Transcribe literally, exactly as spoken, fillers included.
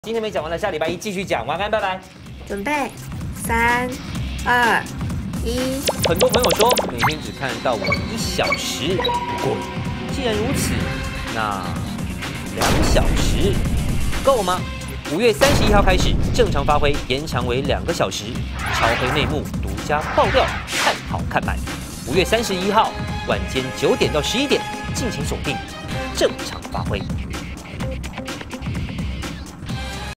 今天没讲完了，下礼拜一继续讲。晚安，拜拜。 准备，三、二、一。 很多朋友说每天只看到我一小时，不过既然如此，那两小时够吗？五月三十一号开始正常发挥，延长为两个小时。超黑内幕独家爆料，看好看满。五月三十一号晚间九点到十一点，敬请锁定正常发挥。